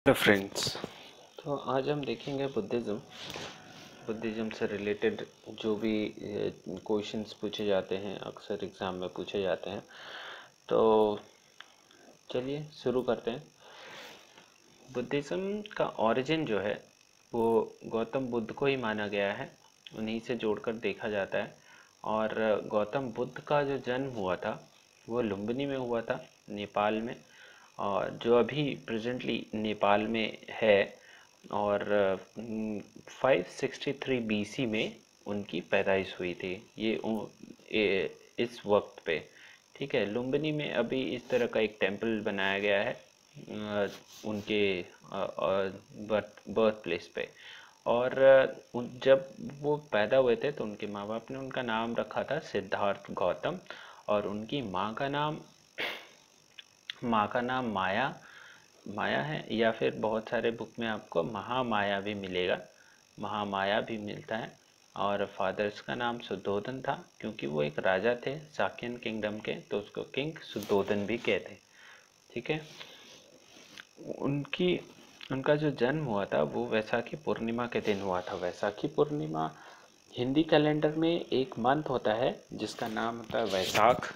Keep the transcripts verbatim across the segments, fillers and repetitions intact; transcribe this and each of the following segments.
Hello friends. तो आज हम देखेंगे बुद्धिज़्म बुद्धिज़्म से रिलेटेड जो भी क्वेश्चंस पूछे जाते हैं, अक्सर एग्ज़ाम में पूछे जाते हैं। तो चलिए शुरू करते हैं। बुद्धिज़्म का ओरिजिन जो है वो गौतम बुद्ध को ही माना गया है, उन्हीं से जोड़कर देखा जाता है। और गौतम बुद्ध का जो जन्म हुआ था वो लुम्बिनी में हुआ था, नेपाल में, और जो अभी प्रेजेंटली नेपाल में है। और फाइव सिक्सटी थ्री बीसी में उनकी पैदाइश हुई थी। ये, ये इस वक्त पे, ठीक है। लुम्बिनी में अभी इस तरह का एक टेंपल बनाया गया है उनके बर्थ बर्थ प्लेस पे। और जब वो पैदा हुए थे तो उनके माँ बाप ने उनका नाम रखा था सिद्धार्थ गौतम, और उनकी माँ का नाम माँ का नाम माया माया है, या फिर बहुत सारे बुक में आपको महामाया भी मिलेगा, महामाया भी मिलता है। और फादर्स का नाम सुद्धोधन था, क्योंकि वो एक राजा थे साक्यन किंगडम के, तो उसको किंग सुद्धोधन भी कहते, ठीक है। उनकी उनका जो जन्म हुआ था वो वैसाखी पूर्णिमा के दिन हुआ था। वैसाखी पूर्णिमा हिंदी कैलेंडर में एक मंथ होता है जिसका नाम होता है वैशाख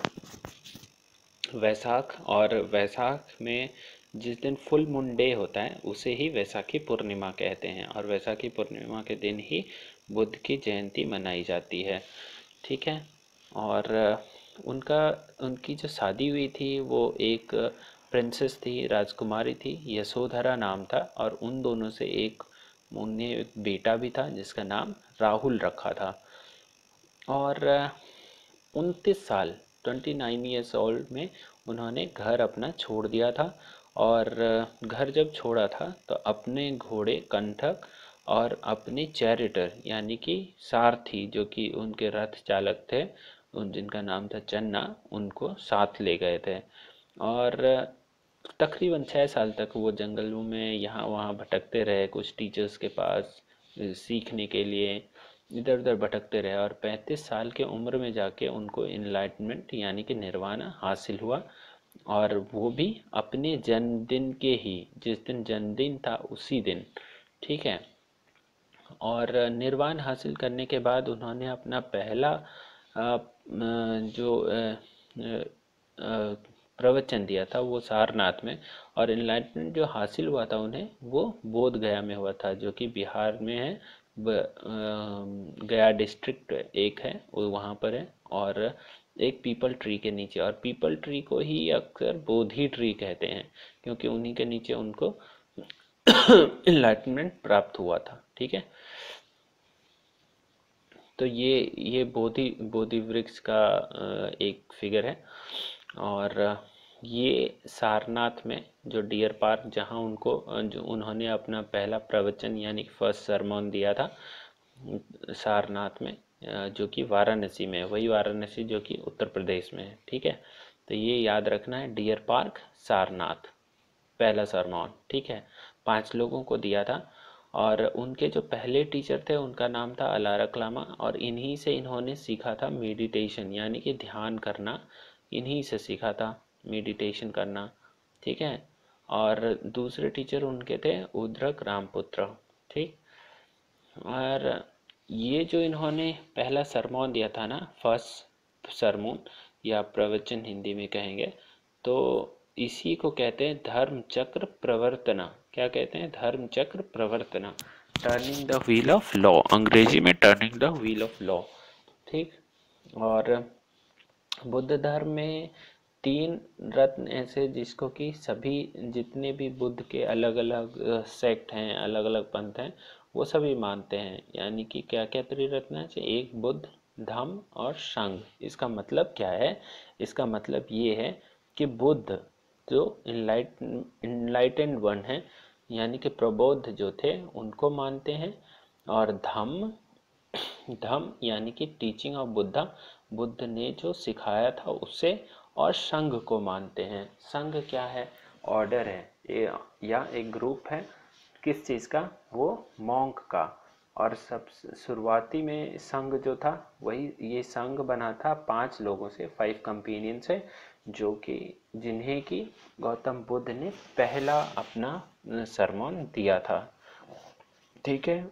वैशाख और वैशाख में जिस दिन फुल मून डे होता है उसे ही वैसाखी पूर्णिमा कहते हैं। और वैसाखी पूर्णिमा के दिन ही बुद्ध की जयंती मनाई जाती है, ठीक है। और उनका उनकी जो शादी हुई थी वो एक प्रिंसेस थी, राजकुमारी थी, यशोधरा नाम था। और उन दोनों से एक उन्हें एक बेटा भी था जिसका नाम राहुल रखा था। और उनतीस साल ट्वेंटी नाइन ईयर्स ओल्ड में उन्होंने घर अपना छोड़ दिया था। और घर जब छोड़ा था तो अपने घोड़े कंठक और अपने चैरिटर यानी कि सारथी, जो कि उनके रथ चालक थे, उन जिनका नाम था चन्ना, उनको साथ ले गए थे। और तकरीबन छः साल तक वो जंगलों में यहाँ वहाँ भटकते रहे, कुछ टीचर्स के पास सीखने के लिए इधर उधर भटकते रहे। और पैंतीस साल के उम्र में जाके उनको इनलाइटमेंट यानी कि निर्वाणा हासिल हुआ, और वो भी अपने जन्मदिन के ही, जिस दिन जन्मदिन था उसी दिन, ठीक है। और निर्वाण हासिल करने के बाद उन्होंने अपना पहला जो प्रवचन दिया था वो सारनाथ में। और इनलाइटमेंट जो हासिल हुआ था उन्हें वो बोध गया में हुआ था, जो कि बिहार में है, गया डिस्ट्रिक्ट एक है वो वहाँ पर है। और एक पीपल ट्री के नीचे, और पीपल ट्री को ही अक्सर बोधि ट्री कहते हैं, क्योंकि उन्हीं के नीचे उनको इनलाइटमेंट प्राप्त हुआ था, ठीक है। तो ये ये बोधि बोधि वृक्ष का एक फिगर है। और ये सारनाथ में जो डियर पार्क, जहाँ उनको जो उन्होंने अपना पहला प्रवचन यानी फर्स्ट सरमन दिया था सारनाथ में, जो कि वाराणसी में है, वही वाराणसी जो कि उत्तर प्रदेश में है, ठीक है। तो ये याद रखना है, डियर पार्क सारनाथ, पहला सरमन, ठीक है। पांच लोगों को दिया था। और उनके जो पहले टीचर थे उनका नाम था अलारक लामा, और इन्हीं से इन्होंने सीखा था मेडिटेशन यानी कि ध्यान करना, इन्हीं से सीखा था मेडिटेशन करना, ठीक है। और दूसरे टीचर उनके थे उद्रक रामपुत्र, ठीक। और ये जो इन्होंने पहला सरमन दिया था ना, फर्स्ट सरमन या प्रवचन हिंदी में कहेंगे, तो इसी को कहते हैं धर्म चक्र प्रवर्तना। क्या कहते हैं? धर्म चक्र प्रवर्तना, turning the wheel of law, अंग्रेजी में turning the wheel of law, ठीक। और बुद्ध धर्म में तीन रत्न ऐसे जिसको कि सभी जितने भी बुद्ध के अलग अलग सेक्ट हैं, अलग अलग पंथ हैं, वो सभी मानते हैं। यानी कि क्या क्या त्रिरत्न है? एक बुद्ध, धम्म और संघ। इसका मतलब क्या है? इसका मतलब ये है कि बुद्ध जो इनलाइटेंड वन है यानी कि प्रबोध जो थे उनको मानते हैं। और धम्म धम्म यानी कि टीचिंग ऑफ बुद्धा, बुद्ध ने जो सिखाया था उससे। और संघ को मानते हैं। संघ क्या है? ऑर्डर है या एक ग्रुप है, किस चीज़ का? वो मॉन्क का। और सब शुरुआती में संघ जो था वही, ये संघ बना था पांच लोगों से, फाइव कंपेनियन से, जो कि जिन्हें कि गौतम बुद्ध ने पहला अपना सरमोन दिया था। ठीक है।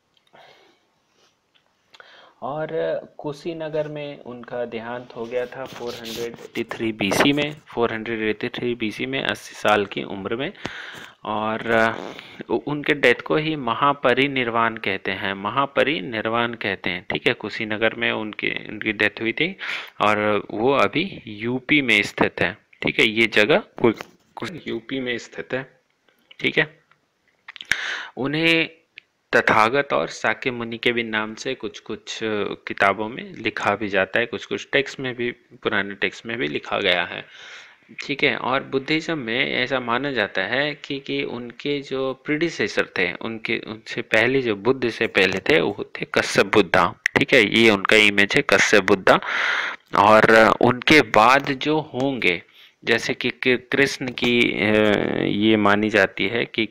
और कुशीनगर में उनका देहांत हो गया था चार सौ तिरासी बीसी में, चार सौ तिरासी बीसी में, अस्सी साल की उम्र में। और उनके डेथ को ही महापरिनिर्वाण कहते हैं, महापरिनिर्वाण कहते हैं। ठीक है, कुशीनगर में उनकी उनकी डेथ हुई थी और वो अभी यूपी में स्थित है। ठीक है, ये जगह यूपी में स्थित है। ठीक है, उन्हें तथागत और साक्य मुनि के भी नाम से कुछ कुछ किताबों में लिखा भी जाता है, कुछ कुछ टेक्स्ट में भी, पुराने टेक्स्ट में भी लिखा गया है। ठीक है, और बुद्धिज्म में ऐसा माना जाता है कि कि उनके जो प्रीडिसेसर थे, उनके उनसे पहले जो बुद्ध से पहले थे वो थे कश्यप बुद्धा। ठीक है, ये उनका इमेज है, कश्यप बुद्धा। और उनके बाद जो होंगे, जैसे कि कृष्ण की ये मानी जाती है कि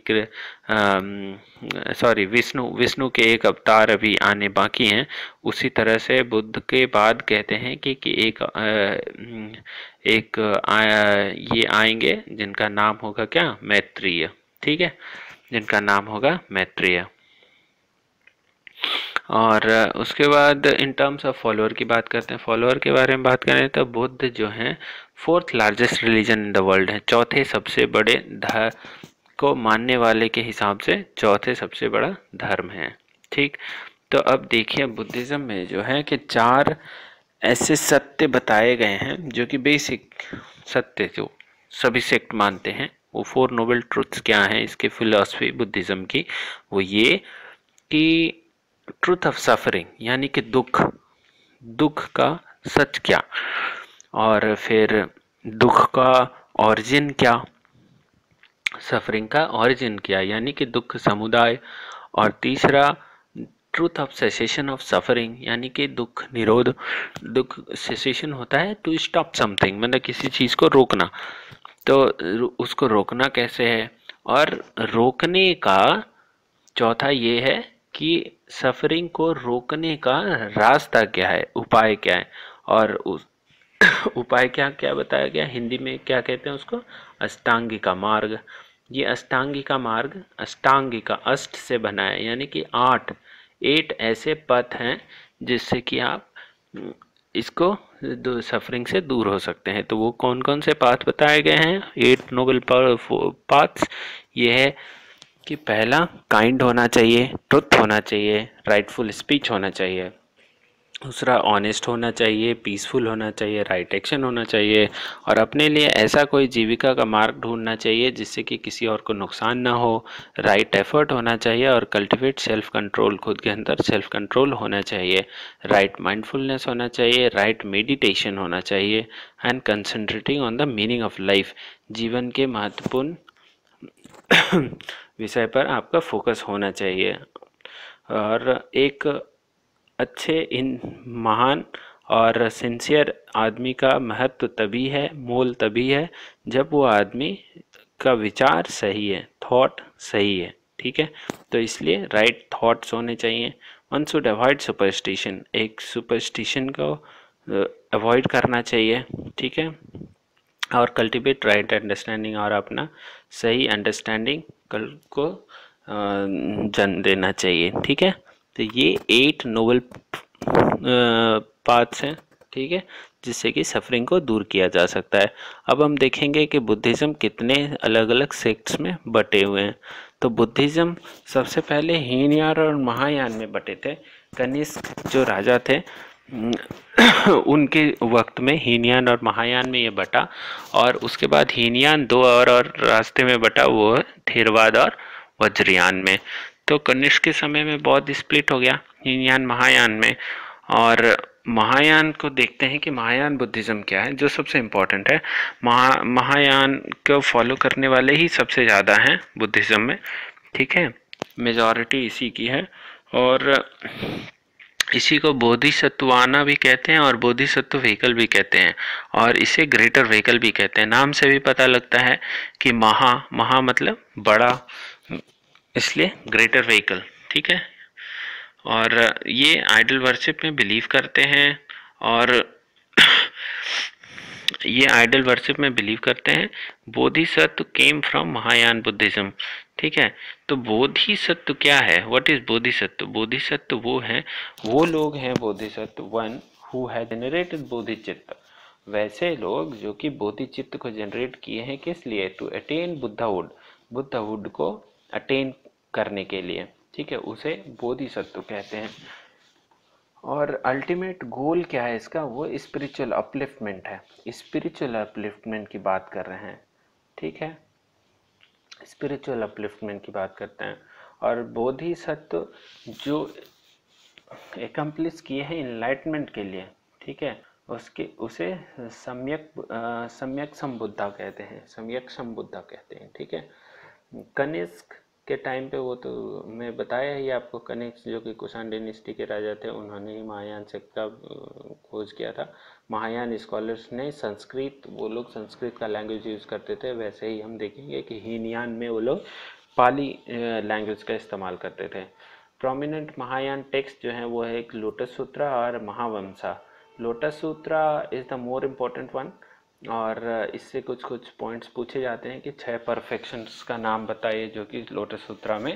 सॉरी विष्णु विष्णु के एक अवतार अभी आने बाकी हैं, उसी तरह से बुद्ध के बाद कहते हैं कि, कि एक एक आ, ये आएंगे जिनका नाम होगा क्या, मैत्रेय। ठीक है, जिनका नाम होगा मैत्रेय। और उसके बाद इन टर्म्स ऑफ फॉलोअर की बात करते हैं। फॉलोअर के बारे में बात करें तो बुद्ध जो हैं fourth largest religion in the world है, चौथे सबसे बड़े धर्म को मानने वाले के हिसाब से चौथे सबसे बड़ा धर्म है। ठीक, तो अब देखिए बुद्धिज्म में जो है कि चार ऐसे सत्य बताए गए हैं जो कि बेसिक सत्य जो सभी सेक्ट मानते हैं। वो फोर नोबल ट्रुथ्स क्या हैं इसके फिलॉसफी बुद्धिज्म की, वो ये कि ट्रूथ ऑफ सफरिंग यानी कि दुख, दुख का सच क्या, और फिर दुख का ऑरिजिन क्या, सफरिंग का ऑरिजिन क्या यानी कि दुख समुदाय, और तीसरा truth of cessation of suffering यानी कि दुख निरोध। दुख सेसेशन होता है टू स्टॉप समथिंग, मतलब किसी चीज़ को रोकना, तो उसको रोकना कैसे है, और रोकने का चौथा ये है कि सफरिंग को रोकने का रास्ता क्या है, उपाय क्या है, और उस उपाय क्या क्या बताया गया, हिंदी में क्या कहते हैं उसको, अष्टांगिका मार्ग। ये अष्टांगिका मार्ग, अष्टांगिका अष्ट से बना है यानी कि आठ, एट ऐसे पथ हैं जिससे कि आप इसको सफरिंग से दूर हो सकते हैं। तो वो कौन कौन से पाथ बताए गए हैं, एट नोबल पाथ्स। ये है कि पहला काइंड होना चाहिए, ट्रुथ होना चाहिए, राइटफुल स्पीच होना चाहिए, दूसरा ऑनेस्ट होना चाहिए, पीसफुल होना चाहिए, राइट एक्शन होना चाहिए, और अपने लिए ऐसा कोई जीविका का मार्ग ढूंढना चाहिए जिससे कि किसी और को नुकसान ना हो, राइट एफर्ट होना चाहिए, और कल्टिवेट सेल्फ कंट्रोल, खुद के अंदर सेल्फ कंट्रोल होना चाहिए, राइट माइंडफुलनेस होना चाहिए, राइट मेडिटेशन होना चाहिए, and concentrating on the meaning of life, जीवन के महत्वपूर्ण विषय पर आपका फोकस होना चाहिए। और एक अच्छे इन महान और सिंसियर आदमी का महत्व तभी है, मोल तभी है, जब वो आदमी का विचार सही है, थॉट सही है। ठीक है, तो इसलिए राइट थॉट्स होने चाहिए। वन शुड अवॉइड सुपरस्टिशन, एक सुपरस्टिशन को अवॉइड करना चाहिए। ठीक है, और कल्टिवेट राइट अंडरस्टैंडिंग, और अपना सही अंडरस्टैंडिंग कल को जन्म देना चाहिए। ठीक है, तो ये एट नोबल पाथ्स हैं। ठीक है, जिससे कि सफरिंग को दूर किया जा सकता है। अब हम देखेंगे कि बुद्धिज़्म कितने अलग अलग सेक्ट्स में बटे हुए हैं। तो बुद्धिज़्म सबसे पहले हीनयान और महायान में बटे थे। कनिष्क जो राजा थे उनके वक्त में हीनयान और महायान में ये बटा, और उसके बाद हीनयान दो और, और रास्ते में बटा, वो थेरवाद और वज्रयान में। तो कनिष्क के समय में बौद्ध स्प्लिट हो गया हीनयान महायान में। और महायान को देखते हैं कि महायान बुद्धिज़्म क्या है, जो सबसे इम्पोर्टेंट है। महा महायान को फॉलो करने वाले ही सबसे ज़्यादा हैं बुद्धिज़्म में। ठीक है, मेजॉरिटी इसी की है, और इसी को बोधिसत्वाना भी कहते हैं और बोधिसत्व व्हीकल भी कहते हैं, और इसे ग्रेटर व्हीकल भी कहते हैं। नाम से भी पता लगता है कि महा, महा मतलब बड़ा, इसलिए ग्रेटर व्हीकल। ठीक है, और ये आइडल वर्शिप में बिलीव करते हैं, और ये आइडल वर्शिप में बिलीव करते हैं। Bodhisattva came from Mahayana Buddhism, ठीक है। तो बोधिसत्व क्या है, व्हाट इज बोधिसत्व? बोधिसत्व वो है, वो लोग हैं Bodhisattva one who have generated Bodhichitta, वैसे लोग जो कि बोधिचित्त को जनरेट किए हैं, किस लिए? टू अटेन बुद्धहुड, बुद्धहुड को अटेन करने के लिए, ठीक है, उसे बोधिसत्व कहते हैं। और अल्टीमेट गोल क्या है इसका? वो स्पिरिचुअल अपलिफ्टमेंट है, स्पिरिचुअल अपलिफ्टमेंट की बात कर रहे हैं, ठीक है, स्पिरिचुअल अपलिफ्टमेंट की बात करते हैं। और बोधिसत्व जो एकम्प्लिश किए हैं इनलाइटमेंट के लिए, ठीक है, उसके उसे सम्यक सम्यक संबुद्धा कहते हैं, सम्यक संबुद्धा कहते हैं, ठीक है। कनिष्क के टाइम पे, वो तो मैं बताया ही आपको, कनिष्क जो कि कुषाण डायनेस्टी के राजा थे, उन्होंने ही महायान शक्त का खोज किया था। महायान स्कॉलर्स ने संस्कृत, वो लोग संस्कृत का लैंग्वेज यूज़ करते थे, वैसे ही हम देखेंगे कि हीनयान में वो लोग पाली लैंग्वेज का इस्तेमाल करते थे। प्रोमिनेंट महायान टेक्स्ट जो है वो है एक लोटस सूत्रा और Mahavamsa. Lotus Sutra is the more important one, और इससे कुछ कुछ पॉइंट्स पूछे जाते हैं कि छह परफेक्शंस का नाम बताइए जो कि लोटस सूत्रा में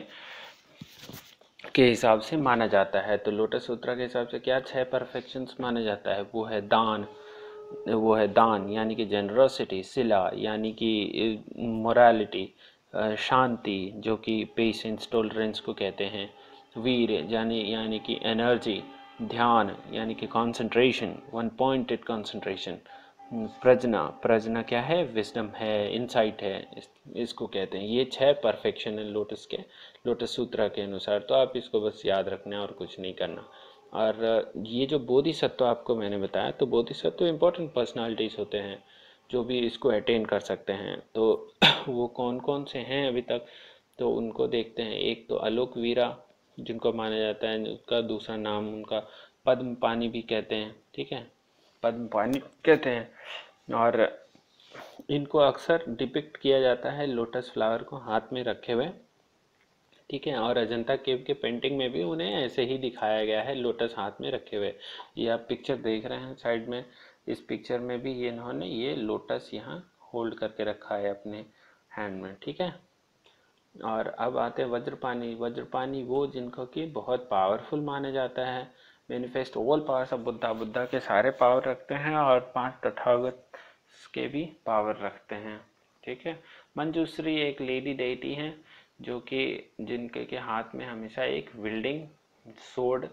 के हिसाब से माना जाता है। तो लोटस सूत्रा के हिसाब से क्या छह परफेक्शंस माना जाता है? वो है दान, वो है दान यानी कि जेनरोसिटी, सिला यानी कि मोरालिटी, शांति जो कि पेशेंस टॉलरेंस को कहते हैं, वीर यानी यानी कि एनर्जी, ध्यान यानी कि कंसंट्रेशन, वन पॉइंटेड कंसंट्रेशन, प्रज्ञा, प्रज्ञा क्या है? विजडम है, इनसाइट है, इस, इसको कहते हैं। ये छह परफेक्शन है लोटस के, लोटस सूत्र के अनुसार। तो आप इसको बस याद रखना और कुछ नहीं करना। और ये जो बोधिसत्व आपको मैंने बताया, तो बोधिसत्व इम्पोर्टेंट पर्सनालिटीज़ होते हैं जो भी इसको अटेन कर सकते हैं। तो वो कौन कौन से हैं अभी तक, तो उनको देखते हैं। एक तो आलोक वीरा जिनको माना जाता है, उसका दूसरा नाम उनका पद्म पानी भी कहते हैं, ठीक है, पद्म पानी कहते हैं। और इनको अक्सर डिपिक्ट किया जाता है लोटस फ्लावर को हाथ में रखे हुए, ठीक है। और अजंता केव के पेंटिंग में भी उन्हें ऐसे ही दिखाया गया है, लोटस हाथ में रखे हुए। ये आप पिक्चर देख रहे हैं साइड में, इस पिक्चर में भी ये इन्होंने ये लोटस यहाँ होल्ड करके रखा है अपने हैंड में, ठीक है। और अब आते हैं वज्रपानी। वज्रपानी वो जिनको कि बहुत पावरफुल माना जाता है, manifest all powers of Buddha, Buddha के सारे पावर रखते हैं और पांच तथागत के भी पावर रखते हैं, ठीक है। मंजूश्री एक लेडी डेटी हैं जो कि जिनके के हाथ में हमेशा एक विल्डिंग सोर्ड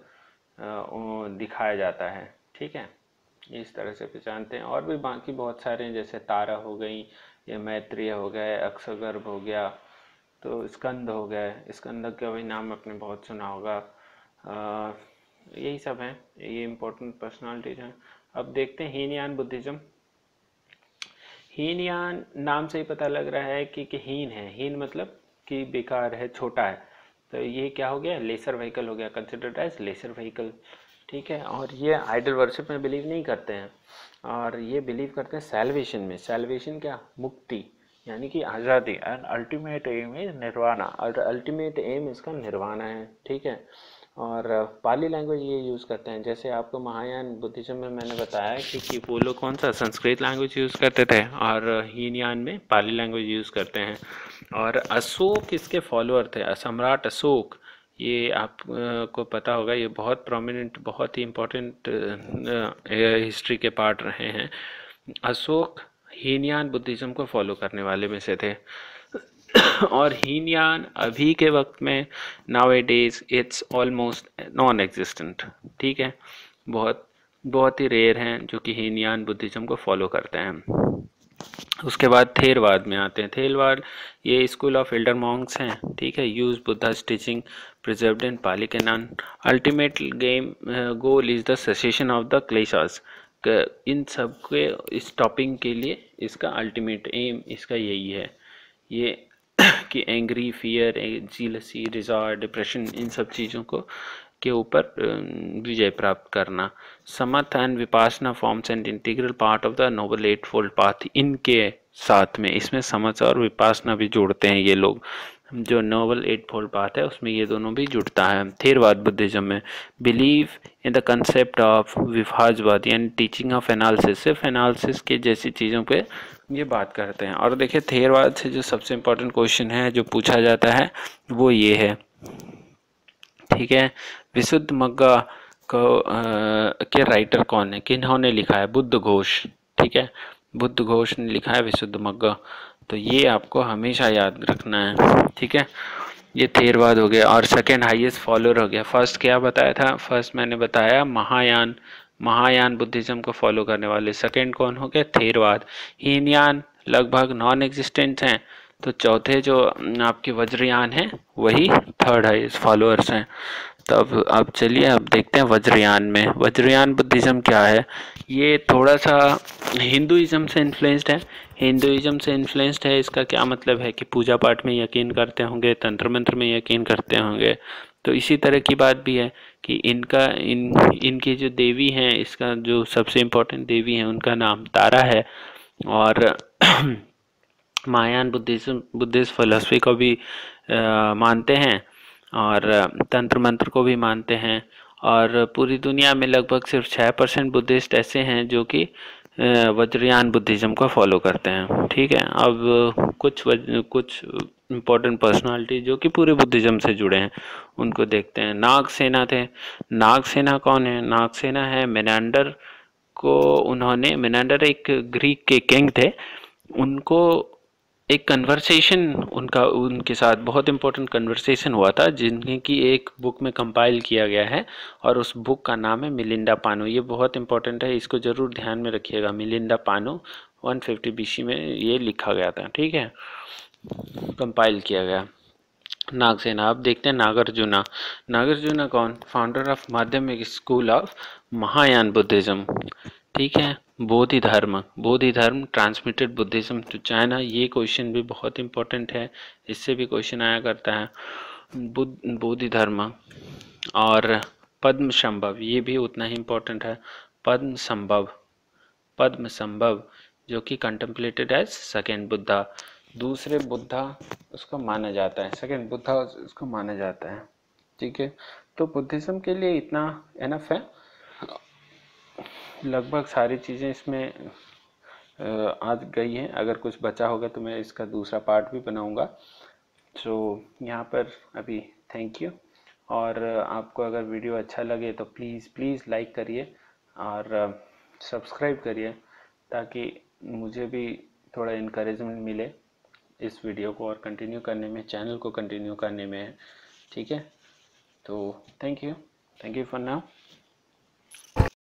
दिखाया जाता है, ठीक है। इस तरह से पहचानते हैं। और भी बाकी बहुत सारे हैं, जैसे तारा हो गई, ये मैत्रेय हो गए, अक्षगर्भ हो गया, तो स्कंद हो गए, स्कंद का भी नाम आपने बहुत सुना होगा। आ, यही सब हैं, ये इम्पोर्टेंट पर्सनालिटीज हैं। अब देखते हैं हीनयान बुद्धिज्म। हीनयान नाम से ही पता लग रहा है कि, कि हीन है, हीन मतलब कि बेकार है, छोटा है। तो ये क्या हो गया? लेसर व्हीकल हो गया, कंसिडर्ड एज लेसर व्हीकल, ठीक है। और ये आइडल वर्शिप में बिलीव नहीं करते हैं, और ये बिलीव करते हैं सैल्वेशन में। सैल्वेशन क्या? मुक्ति यानी कि आज़ादी। And ultimate aim is nirvana, और अल्टीमेट एम इसका निर्वाणा है, ठीक है। और पाली लैंग्वेज ये यूज़ करते हैं। जैसे आपको महायान बुद्धिज्म में मैंने बताया कि, कि वो लोग कौन सा संस्कृत लैंग्वेज यूज़ करते थे, और हीनयान में पाली लैंग्वेज यूज़ करते हैं। और अशोक इसके फॉलोअर थे, सम्राट अशोक, ये आपको पता होगा, ये बहुत प्रोमिनेंट, बहुत ही इम्पोर्टेंट हिस्ट्री के पार्ट रहे हैं। अशोक हीनयान बुद्धिज्म को फॉलो करने वाले में से थे। और हीनयान अभी के वक्त में nowadays it's almost non existent, ठीक है। बहुत बहुत ही रेयर हैं जो कि हीनयान बुद्धिज्म को फॉलो करते हैं। उसके बाद थेरवाद में आते हैं। थेरवाद ये स्कूल ऑफ एल्डर मॉन्क्स हैं, ठीक है। Use Buddha's teaching preserved in Pali canon. Ultimate game goal is the cessation of the kleshas. इन सब के स्टॉपिंग के लिए इसका अल्टीमेट एम इसका यही है, ये कि angry, fear, jealousy, resort, depression, इन सब चीज़ों को के ऊपर विजय प्राप्त करना। Samatha and Vipassana forms and integral part of the noble eight fold path. इनके साथ में इसमें समथ और विपासना भी जोड़ते हैं ये लोग। जो नोबल एट फोल्ड पाथ है उसमें ये दोनों भी जुड़ता है। थेरवाद बुद्धिज्म में believe in the concept of Vibhajyavada यानी टीचिंग ऑफ एनालिसिस, सिर्फ एनालिसिस के जैसी चीज़ों पे ये बात करते हैं। और देखिए थेरवाद से जो सबसे इम्पोर्टेंट क्वेश्चन है जो पूछा जाता है वो ये है, ठीक है, विशुद्ध मग्गा को आ, के राइटर कौन है, किन्होंने लिखा है, बुद्ध घोष, ठीक है, बुद्ध घोष ने लिखा है विशुद्ध मग्गा। तो ये आपको हमेशा याद रखना है, ठीक है। ये थेरवाद हो गया। और सेकेंड हाईएस्ट फॉलोअर हो गया। फर्स्ट क्या बताया था, फर्स्ट मैंने बताया महायान, महायान बुद्धिज्म को फॉलो करने वाले। सेकेंड कौन हो गया, थेरवाद। हीनयान लगभग नॉन एग्जिस्टेंट हैं। तो चौथे जो आपके वज्रयान हैं वही थर्ड हाईएस्ट फॉलोअर्स हैं। तो अब अब चलिए अब देखते हैं वज्रयान में। वज्रयान बुद्धिज्म क्या है, ये थोड़ा सा हिंदुइज्म से इन्फ्लुएंस्ड है। हिंदुइज्म से इन्फ्लुएंस्ड है इसका क्या मतलब है कि पूजा पाठ में यकीन करते होंगे, तंत्र मंत्र में यकीन करते होंगे। तो इसी तरह की बात भी है कि इनका इन इनकी जो देवी हैं, इसका जो सबसे इम्पोर्टेंट देवी है उनका नाम तारा है। और महायान बुद्धिज्म बुद्धिस्ट फिलॉसफी को भी आ, मानते हैं और तंत्र मंत्र को भी मानते हैं। और पूरी दुनिया में लगभग सिर्फ छः परसेंट बुद्धिस्ट ऐसे हैं जो कि वज्रयान बुद्धिज्म को फॉलो करते हैं, ठीक है। अब कुछ वज, कुछ इम्पोर्टेंट पर्सनालिटी जो कि पूरे बुद्धिज्म से जुड़े हैं उनको देखते हैं। नागसेना थे। नागसेना कौन है, नागसेना है मेनांडर को, उन्होंने, मेनांडर एक ग्रीक के किंग थे, उनको एक कन्वर्सेशन उनका उनके साथ बहुत इंपॉर्टेंट कन्वर्सेशन हुआ था जिनकी की एक बुक में कंपाइल किया गया है और उस बुक का नाम है मिलिंडा पानो। ये बहुत इंपॉर्टेंट है, इसको जरूर ध्यान में रखिएगा। मिलिंडा पानो वन फिफ्टी बीसी में ये लिखा गया था, ठीक है, कंपाइल किया गया। नागसेना। अब देखते हैं नागार्जुना। नागार्जुना कौन, founder of Madhyamika school of Mahayana Buddhism, ठीक है। Bodhidharma, Bodhidharma transmitted Buddhism to China, ये क्वेश्चन भी बहुत इंपॉर्टेंट है, इससे भी क्वेश्चन आया करता है। बुद्ध बोधि धर्म। और पद्म संभव, ये भी उतना ही इम्पोर्टेंट है। पद्म संभव, पद्म संभव जो कि कंटेम्पलेटेड एज सेकेंड बुद्धा, दूसरे बुद्धा उसको माना जाता है, सेकेंड बुद्धा उसको माना जाता है, ठीक है। तो बुद्धिज्म के लिए इतना एनफ है, लगभग सारी चीज़ें इसमें आ गई हैं। अगर कुछ बचा होगा तो मैं इसका दूसरा पार्ट भी बनाऊंगा। तो यहाँ पर अभी थैंक यू। और आपको अगर वीडियो अच्छा लगे तो प्लीज़ प्लीज़ लाइक करिए और सब्सक्राइब करिए ताकि मुझे भी थोड़ा इनकरेजमेंट मिले इस वीडियो को और कंटिन्यू करने में, चैनल को कंटिन्यू करने में, ठीक है। तो thank you, thank you for now.